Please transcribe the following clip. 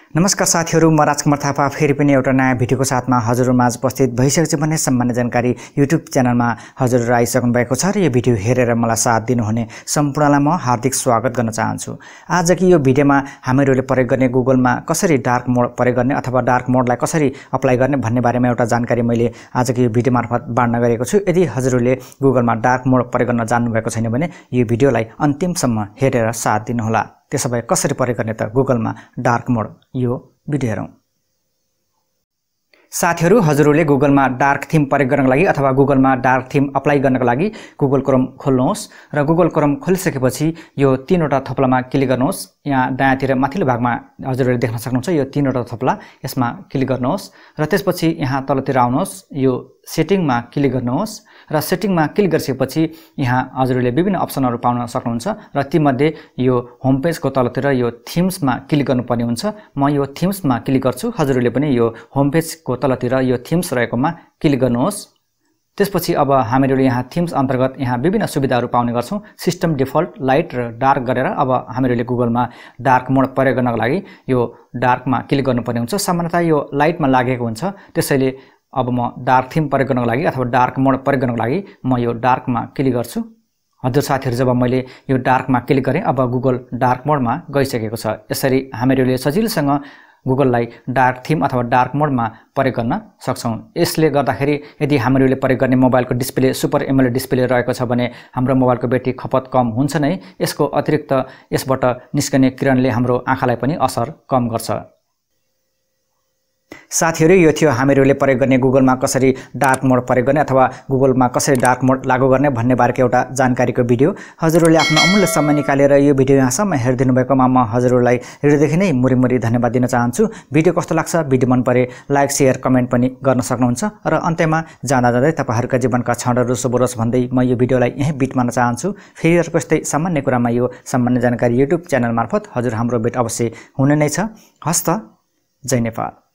नमस्कार साथीहरु, म राजकुमार थापा फेरि पनि एउटा नयाँ भिडियोको साथमा हजुरहरुमाझ उपस्थित भइसकेछु भन्ने सामान्य जानकारी युट्युब च्यानलमा हजुरहरु आइसक्नु भएको छ र यो भिडियो हेरेर मलाई साथ दिनुहुने सम्पूर्णलाई म हार्दिक स्वागत गर्न चाहन्छु। आजको यो भिडियोमा हामीहरुले प्रयोग गर्ने गुगलमा कसरी डार्क मोड प्रयोग गर्ने अथवा डार्क मोडलाई कसरी अप्लाई गर्ने भन्ने बारेमा एउटा जानकारी मैले आजको यो भिडियो मार्फत बाँड्न गएको छु। यदि हजुरहरुले गुगलमा डार्क मोड प्रयोग गर्न जान्नु भएको छैन भने यो भिडियोलाई अन्तिमसम्म हेरेर साथ दिनुहोला। त्यसोभए कसरी प्रयोग गर्ने त गुगलमा डार्क मोड, यो भिडियो हेरौं। साथीहरु, हजुरहरुले गुगलमा डार्क थीम प्रयोग गर्नको लागि अथवा गुगलमा डार्क थीम अप्लाई गर्नको लागि गुगल क्रोम खोल्नुहोस् र गुगल क्रोम खोलिसकेपछि यो तीनवटा थोप्लामा क्लिक गर्नुहोस्। यहाँ दायाँतिर माथिल्लो भागमा हजुरहरुले देख्न सक्नुहुन्छ यो तीनवटा थोप्ला, यसमा क्लिक गर्नुहोस् र त्यसपछि यहाँ तलतिर आउनुहोस्, यो सेटिङमा क्लिक गर्नुहोस् र सेटिङमा क्लिक गरिसकेपछि यहाँ हजुरहरुले विभिन्न अप्सनहरु पाउन सक्नुहुन्छ र तीमध्ये यो होम पेजको तलतिर यो थिम्समा क्लिक गर्नुपर्ने हुन्छ। म यो थिम्समा क्लिक गर्छु। हजुरहरुले पनि यो होम पेजको तलतिर यो थिम्स रहेकोमा क्लिक गर्नुहोस्। त्यसपछि अब हामीहरुले यहाँ थिम्स अन्तर्गत यहाँ विभिन्न सुविधाहरु पाउने गर्छौं। सिस्टम डिफल्ट, लाइट र डार्क गरेर अब हामीहरुले गुगलमा डार्क मोड प्रयोग गर्नको लागि यो डार्कमा क्लिक गर्नुपर्ने हुन्छ। सामान्यतया यो लाइटमा लागेको हुन्छ, त्यसैले अब म डार्क थीम प्रयोग गर्नको लागि अथवा डार्क मोड प्रयोग गर्नको लागि म यो डार्कमा क्लिक गर्छु। हजुर साथीहरु, जब मैले यो डार्कमा क्लिक गरे अब गुगल डार्क मोडमा गइसकेको छ। यसरी हामीहरुले सजिलोसँग गुगललाई डार्क थीम अथवा डार्क मोडमा प्रयोग गर्न सक्छौं। यसले गर्दाखेरि यदि हामीहरुले प्रयोग गर्ने मोबाइलको डिस्प्ले सुपर एमोलेड डिस्प्ले रहेको छ भने हाम्रो मोबाइलको ब्याट्री खपत कम हुन्छ नै। यसको अतिरिक्त यसबाट निस्कने किरणले हाम्रो आँखालाई पनि असर कम गर्छ। साथीहरु, यो थियो हामीहरुले प्रयोग गर्ने गुगलमा कसरी डार्क मोड प्रयोग गर्ने अथवा गुगलमा कसरी डार्क मोड लागू गर्ने भन्ने बारेको एउटा जानकारीको भिडियो। हजुरहरुले आफ्नो अमूल्य समय निकालेर यो भिडियो यहाँसम्म हेरिदिनु भएकोमा म हजुरहरुलाई हृदयदेखि नै मुरी धन्यवाद दिन चाहन्छु। भिडियो कस्तो लाग्छ, भिडियो मन परे लाइक, शेयर, कमेन्ट पनि गर्न सक्नुहुन्छ र अन्त्यमा जाँदै तपाईहरुका जीवनका क्षणहरु शुभ होस् भन्दै म यो भिडियोलाई यही बिट मान्न चाहन्छु। फेरि अर्को यस्तै सामान्य कुरामा यो सामान्य जानकारी युट्युब च्यानल मार्फत हजुर हाम्रो भेट अवश्य हुने नै छ। हस्त, जय नेपाल।